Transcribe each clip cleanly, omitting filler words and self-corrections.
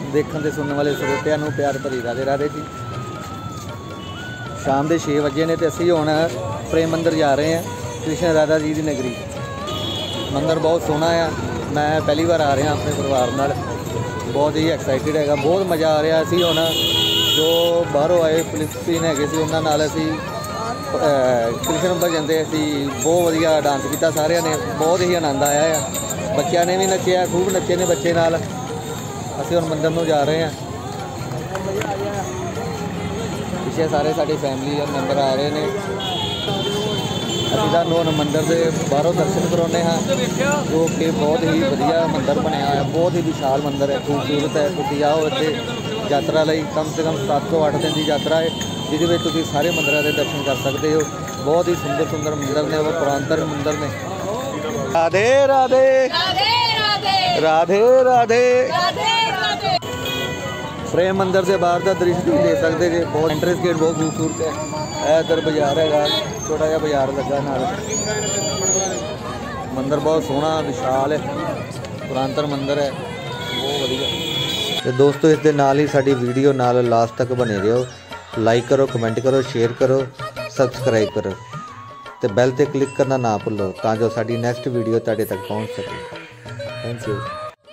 देखने ते सुनने वाले श्रोतिਆਂ ਨੂੰ प्यार भरी राधे राधे जी। शाम के 6 बजे ने तो असी हुण प्रेम मंदिर जा रहे हैं, कृष्ण राधा जी की नगरी। मंदिर बहुत सोहना है, मैं पहली बार आ रहा अपने परिवार नाल, बहुत ही एक्साइटेड है, बहुत मज़ा आ रहा। असी हुण जो बाहरों आए फिलिस्तीन है उन्होंने नाल असी कृष्ण भजन से असी बहुत वधिया डांस किया, सारिਆਂ ने बहुत ही आनंद आया है। बच्चों ने भी नचे, खूब नचे ने बच्चे नाल। असी हुण मंदिर नूं जा रहे हैं, पिछे सारे साड़ी फैमिली मैंबर आ रहे हैं। अभी तुहानूं हुण मंदिर के बाहरों दर्शन करवाने हाँ, जो कि बहुत ही वधिया मंदिर बनया है, बहुत ही विशाल मंदिर है, खूबसूरत है। तुसीं आओ इत्थे यात्रा लई, कम से कम 7 ਤੋਂ 8 दिन की यात्रा है, जिहदे विच तुसीं सारे मंदिरों के दर्शन कर सकते हो। बहुत ही सुंदर सुंदर मंदिर ने, वो पुरातन मंदिर ने। राधे राधे राधे राधे। प्रेम मंदिर से बाहर का दृश्य तुम देख सकते जी, बहुत एंट्रेंस गेट बहुत खूबसूरत है। इधर बाजार है, छोटा जहा बाजार लगा नाल। मंदिर बहुत सोहना विशाल है, पुरातन मंदिर है, बहुत वधिया। तो दोस्तों, इस दे नाल ही साडी वीडियो नाल लास्ट तक बने रहो। लाइक करो, कमेंट करो, शेयर करो, सबसक्राइब करो, तो बैल ते क्लिक करना ना भुल्लो, तां जो साडी नैक्सट वीडियो तुहाडे तक पहुँच सके। Thank you.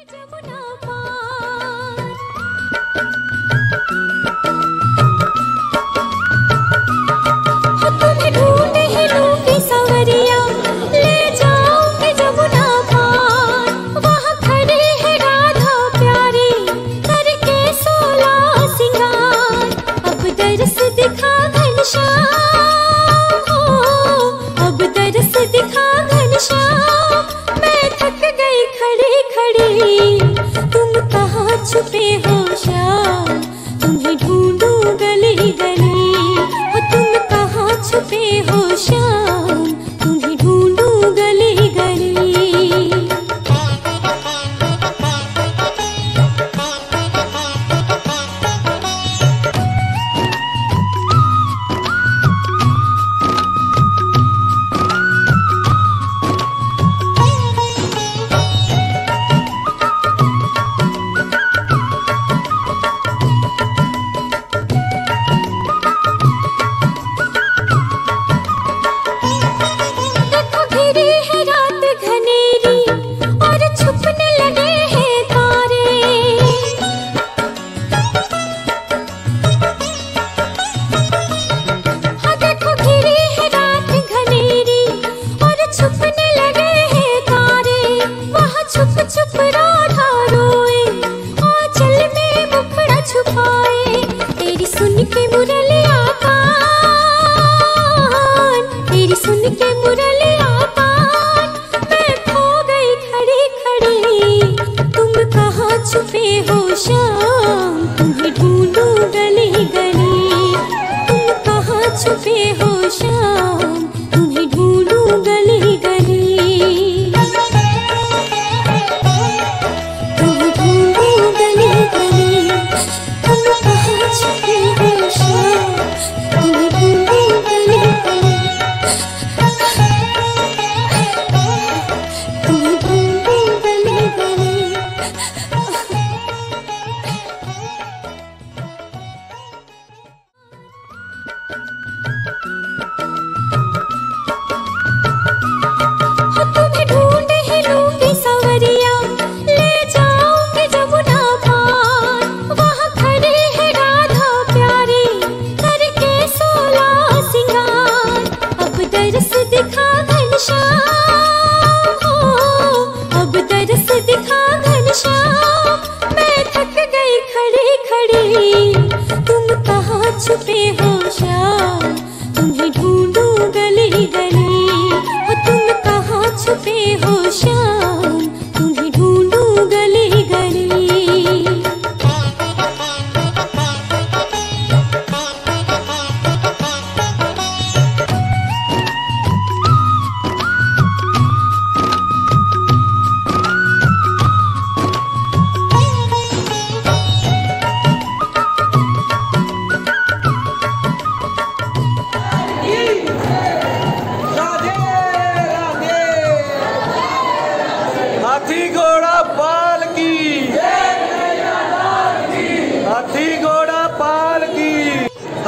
छुपे हो श्याम, तुम्हें ढूंढूं गली गली। तुम कहाँ छुपे हो श्याम, तुम्हें ढूंढूं गली गली। छुपे हो श्याम, तुम्हें ढूंढूं गली गली। तुम कहाँ छुपे हो श्याम, तुम्हें ढूंढूं गली गली। तुम्हें ढूंढूं गली गली। तुम कहाँ छुपे हो श्याम, तुम्हें ढूंढूं गली गली। तुम्हें ढूंढूं गली गली।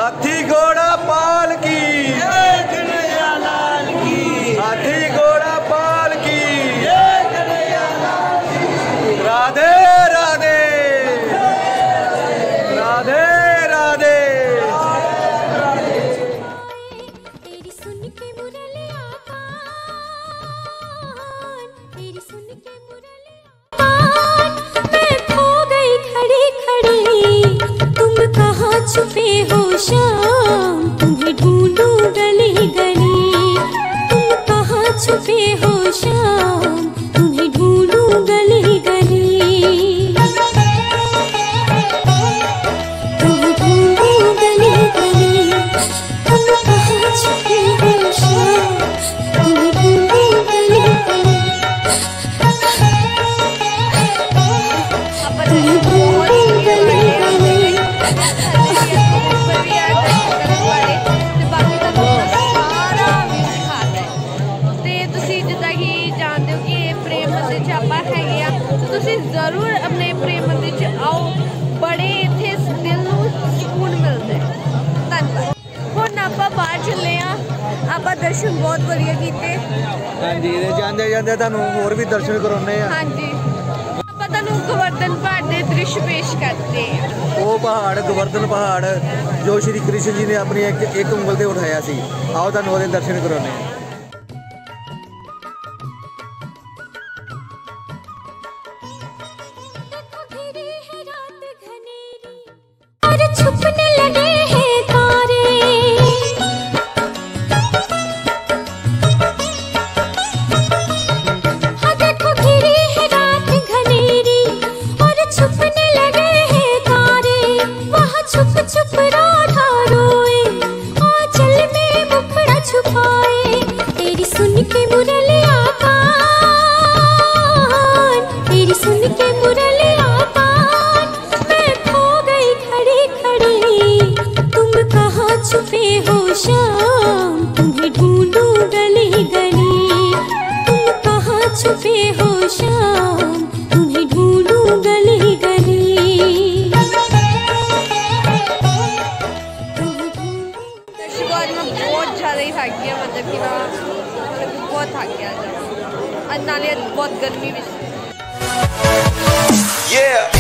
हाथी घोड़ा पाल की, हाथी घोड़ा पाल की, राधे राधे राधे राधे। तेरी सुन के मुरलिया कान, तेरी सुन के मुरलिया कान, मैं खो गई खड़ी खड़ी, तुम कहाँ छुपे हो शाम, तुम्हें ढूंढूं गली गली, तुम कहाँ छुपे हो शाम, तुम्हें ढूंढूं गली गली, तुम्हें ढूंढूं गली गली, तुम कहाँ छुपे हो शाम, तुम्हें ढूंढूं गली गली, तुम्हें ढूंढूं गली गली। जरूर अपने प्रेम मंदिर च आओ, बड़े इत्थे दिल नूं सुकून मिलता है। धन्यवाद। हुण आपां बाहर चले आ, आपां दर्शन बहुत वधिया कीते। हाँ जी, जाते जाते तुहानूं होर भी दर्शन कराउने आ। हाँ जी, आपां तुहानूं गोवर्धन पहाड़ दे दृश्य पेश करते हैं। वो पहाड़ गोवर्धन पहाड़ जो श्री कृष्ण जी ने अपनी एक उंगल से उठाया सी, आओ तुहानूं ओहदे दर्शन कराउने आ। और छुपने लगे हैं तारे, हाँ देखो घिरी है रात घनेरी, और छुपने लगे हैं तारे, वहाँ छुप छुप राधा रोए, आंचल में मुखड़ा छुपाए, तेरी सुन के मुरलिया कान, तेरी सुन के मुरलिया कान, मैं खो गई खड़ी खड़ी, तुम कहाँ छुपे हो शाम, तुम्हें ढूंढूं गली गली, तुम कहाँ छुपे हो शाम, तुम्हें ढूंढूं गली गली, दर्शकों आज मैं बहुत ज़्यादा ही थक गया, मतलब कि मैं बहुत थक गया आज, नाले बहुत गर्मी भी। Yeah.